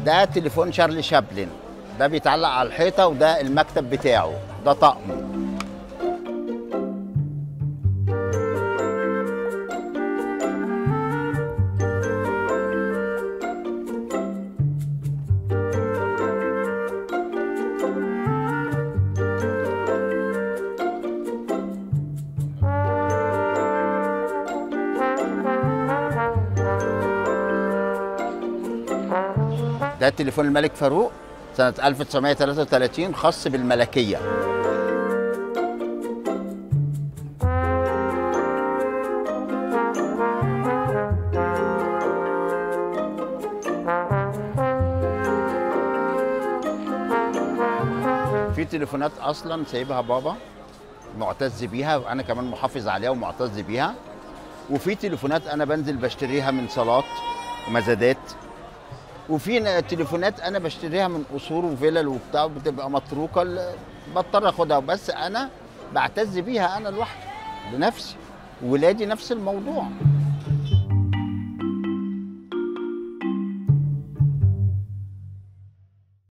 ده تليفون شارلي شابلن، ده بيتعلق على الحيطه وده المكتب بتاعه، ده طقم. ده تليفون الملك فاروق سنة 1933 خاص بالملكية. في تليفونات أصلا سايبها بابا معتز بيها، وأنا كمان محافظ عليها ومعتز بيها. وفي تليفونات أنا بنزل بشتريها من صالات ومزادات. وفي تليفونات انا بشتريها من قصور وفلل وبتاع، بتبقى متروكه بضطر اخدها، بس انا بعتز بيها انا لوحدي بنفسي. ولادي نفس الموضوع.